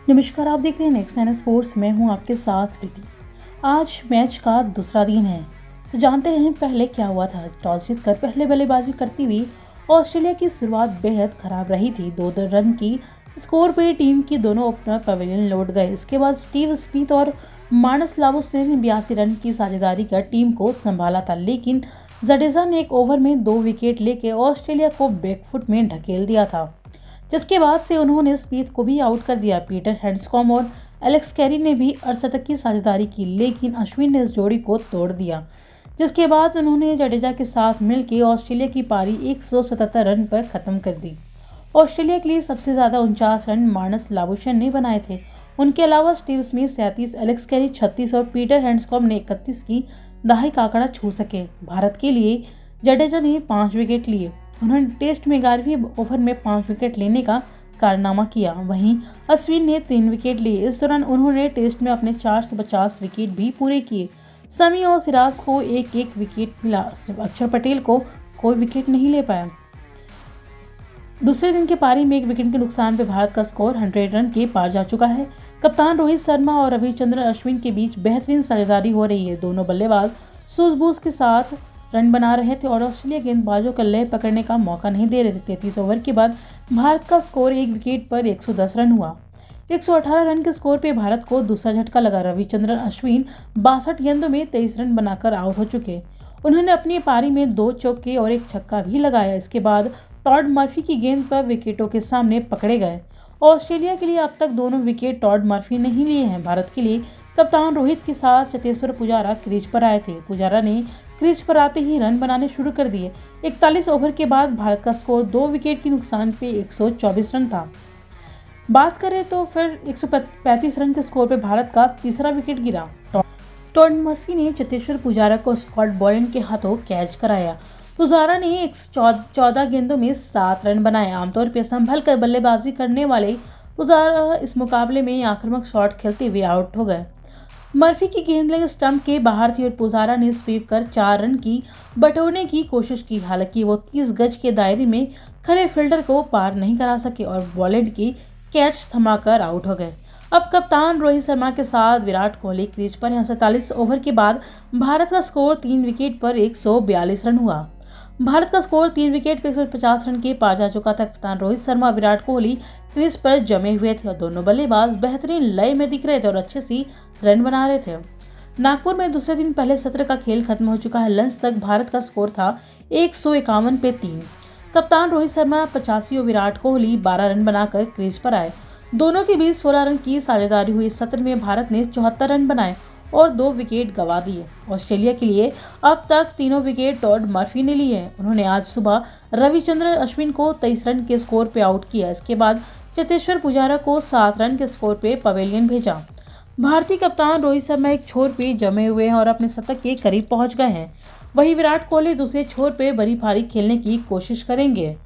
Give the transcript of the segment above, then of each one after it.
नमस्कार, आप देख रहे हैं नेक्स्ट नाइन स्पोर्ट्स। मैं हूं आपके साथ प्रीति। आज मैच का दूसरा दिन है, तो जानते हैं पहले क्या हुआ था। टॉस जीतकर पहले बल्लेबाजी करती हुई ऑस्ट्रेलिया की शुरुआत बेहद खराब रही थी। 2 रन की स्कोर पे टीम की दोनों ओपनर पवेलियन लौट गए। इसके बाद स्टीव स्मिथ और मानस लाबुश ने 82 रन की साझेदारी कर टीम को संभाला था, लेकिन जडेजा ने एक ओवर में 2 विकेट लेकर ऑस्ट्रेलिया को बैकफुट में ढकेल दिया था, जिसके बाद से उन्होंने स्मिथ को भी आउट कर दिया। पीटर हैंड्सकॉम्ब और एलेक्स कैरी ने भी अर्धशतक की साझेदारी की, लेकिन अश्विन ने इस जोड़ी को तोड़ दिया, जिसके बाद उन्होंने जडेजा के साथ मिलकर ऑस्ट्रेलिया की पारी 177 रन पर खत्म कर दी। ऑस्ट्रेलिया के लिए सबसे ज्यादा 49 रन मानस लाबुशेन ने बनाए थे। उनके अलावा स्टीव स्मिथ 37, एलेक्स कैरी 36 और पीटर हैंड्सकॉम्ब ने 31 की दहाई का आंकड़ा छू सके। भारत के लिए जडेजा ने 5 विकेट लिए। उन्होंने टेस्ट में 11वें ओवर में 5 विकेट लेने का कारनामा किया। वहीं अश्विन ने 3 विकेट लिए। इस दौरान उन्होंने टेस्ट में अपने 450 विकेट भी पूरे किए। शमी और सिराज को एक एक विकेट मिला। अक्षर पटेल को कोई विकेट नहीं ले पाया। दूसरे दिन की पारी में 1 विकेट के नुकसान पे भारत का स्कोर 100 रन के पार जा चुका है। कप्तान रोहित शर्मा और रविचंद्रन अश्विन के बीच बेहतरीन साझेदारी हो रही है। दोनों बल्लेबाज सूझबूझ के साथ रन बना रहे थे और ऑस्ट्रेलिया गेंदबाजों को लय पकड़ने का मौका नहीं दे रहे थे। 33 ओवर के बाद भारत का स्कोर 1 विकेट पर 110 रन हुआ। 118 रन के स्कोर पे भारत को दूसरा झटका लगा। रविचंद्रन अश्विन 62 गेंदों में 23 रन बनाकर आउट हो चुके। उन्होंने अपनी पारी में 2 चौके और 1 छक्का भी लगाया। इसके बाद टॉड मर्फी की गेंद पर विकेटों के सामने पकड़े गए। ऑस्ट्रेलिया के लिए अब तक दोनों विकेट टॉड मर्फी नहीं लिए हैं। भारत के लिए कप्तान रोहित के साथ चतेश्वर पुजारा क्रीज पर आए थे। पुजारा ने क्रीज पर आते ही रन बनाने शुरू कर दिए। 41 ओवर के बाद भारत का स्कोर 2 विकेट के नुकसान पे 124 रन था। बात करें तो फिर 135 रन के स्कोर पे भारत का तीसरा विकेट गिरा। टॉड मर्फी ने चतेश्वर पुजारा को स्कॉट बॉयन के हाथों कैच कराया। पुजारा ने 114 गेंदों में 7 रन बनाए। आमतौर पर संभल कर बल्लेबाजी करने वाले पुजारा इस मुकाबले में आक्रामक शॉट खेलते हुए आउट हो गए। मर्फी की गेंद लगे स्टंप के बाहर थी और पुजारा ने स्वीप कर 4 रन की बटोरने की कोशिश की। हालांकि वो 30 गज के दायरे में खड़े फील्डर को पार नहीं करा सके और बॉलैंड की कैच थमाकर आउट हो गए। अब कप्तान रोहित शर्मा के साथ विराट कोहली क्रीज पर हैं। 47 ओवर के बाद भारत का स्कोर 3 विकेट पर 142 रन हुआ। भारत का स्कोर 3 विकेट पर 150 रन के पार जा चुका था। कप्तान रोहित शर्मा विराट कोहली क्रीज पर जमे हुए थे और दोनों बल्लेबाज बेहतरीन लय में दिख रहे थे और अच्छे सी रन बना रहे थे। नागपुर में दूसरे दिन पहले सत्र का खेल खत्म हो चुका है। लंच तक भारत का स्कोर था 151 पे 3। कप्तान रोहित शर्मा 85 और विराट कोहली 12 रन बनाकर क्रीज पर आए। दोनों के बीच 16 रन की साझेदारी हुई। सत्र में भारत ने 74 रन बनाए और 2 विकेट गंवा दिए। ऑस्ट्रेलिया के लिए अब तक तीनों विकेट टॉड मर्फी ने लिए हैं। उन्होंने आज सुबह रविचंद्रन अश्विन को 23 रन के स्कोर पे आउट किया। इसके बाद चतेश्वर पुजारा को 7 रन के स्कोर पे पवेलियन भेजा। भारतीय कप्तान रोहित शर्मा एक छोर पे जमे हुए हैं और अपने शतक के करीब पहुंच गए हैं। वहीं विराट कोहली दूसरे छोर पे बड़ी पारी खेलने की कोशिश करेंगे।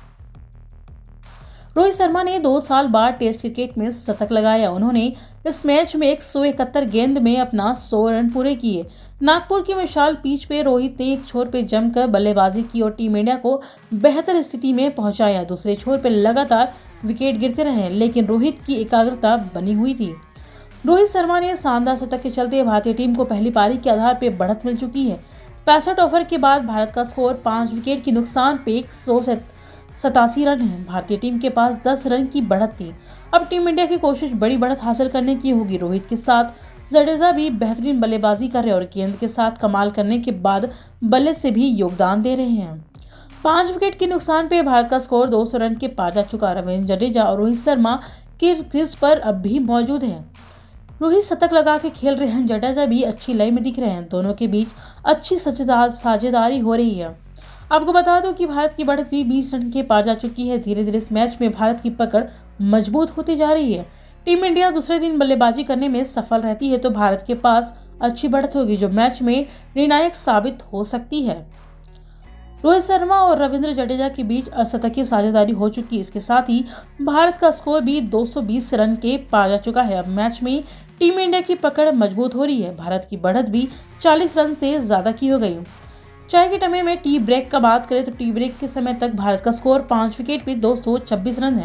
रोहित शर्मा ने 2 साल बाद टेस्ट क्रिकेट में शतक लगाया। उन्होंने इस मैच में 171 गेंद में अपना 100 रन पूरे किए। नागपुर की विशाल पिच पे रोहित ने एक छोर पे जमकर बल्लेबाजी की और टीम इंडिया को बेहतर स्थिति में पहुंचाया। दूसरे छोर पे लगातार विकेट गिरते रहे, लेकिन रोहित की एकाग्रता बनी हुई थी। रोहित शर्मा ने शानदार शतक के चलते भारतीय टीम को पहली पारी के आधार पर बढ़त मिल चुकी है। 65 ओवर के बाद भारत का स्कोर 5 विकेट के नुकसान पे 187 रन है। भारतीय टीम के पास 10 रन की बढ़त थी। अब टीम इंडिया की कोशिश बड़ी बढ़त हासिल करने की होगी। रोहित के साथ जडेजा भी बेहतरीन बल्लेबाजी कर रहे और गेंद के साथ कमाल करने के बाद बल्ले से भी योगदान दे रहे हैं। 5 विकेट के नुकसान पे भारत का स्कोर 200 रन के पार जा चुका। रविंद्र जडेजा और रोहित शर्मा के क्रीज पर अब भी मौजूद हैं। रोहित शतक लगा के खेल रहे हैं। जडेजा भी अच्छी लय में दिख रहे हैं। दोनों के बीच अच्छी साझेदारी हो रही है। आपको बता दूं कि भारत की बढ़त भी 20 रन के पार जा चुकी है। धीरे धीरे इस मैच में भारत की पकड़ मजबूत होती जा रही है। टीम इंडिया दूसरे दिन बल्लेबाजी करने में सफल रहती है तो भारत के पास अच्छी बढ़त होगी, जो मैच में निर्णायक साबित हो सकती है। रोहित शर्मा और रविंद्र जडेजा के बीच अर्धशतकीय साझेदारी हो चुकी है। इसके साथ ही भारत का स्कोर भी 220 रन के पार जा चुका है। अब मैच में टीम इंडिया की पकड़ मजबूत हो रही है। भारत की बढ़त भी 40 रन से ज्यादा की हो गई। चाय के टमे में टी ब्रेक का बात करें तो टी ब्रेक के समय तक भारत का स्कोर 5 विकेट पे 226 रन है।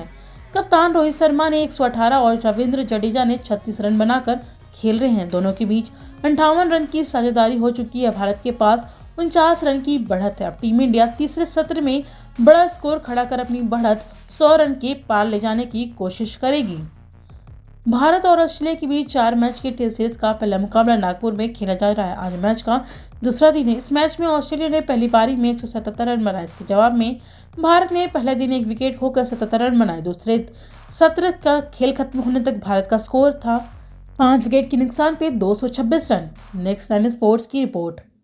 कप्तान रोहित शर्मा ने 118 और रविंद्र जडेजा ने 36 रन बनाकर खेल रहे हैं। दोनों के बीच 58 रन की साझेदारी हो चुकी है। भारत के पास 49 रन की बढ़त है। अब टीम इंडिया तीसरे सत्र में बड़ा स्कोर खड़ा कर अपनी बढ़त 100 रन के पार ले जाने की कोशिश करेगी। भारत और ऑस्ट्रेलिया के बीच 4 मैच के टेस्ट सीरीज का पहला मुकाबला नागपुर में खेला जा रहा है। आज मैच का दूसरा दिन है। इस मैच में ऑस्ट्रेलिया ने पहली पारी में 177 रन बनाए। इसके जवाब में भारत ने पहले दिन एक विकेट खोकर 77 रन बनाए। दूसरे सत्र का खेल खत्म होने तक भारत का स्कोर था 5 विकेट के नुकसान पे 226 रन। नेक्स्ट 9 स्पोर्ट्स की रिपोर्ट।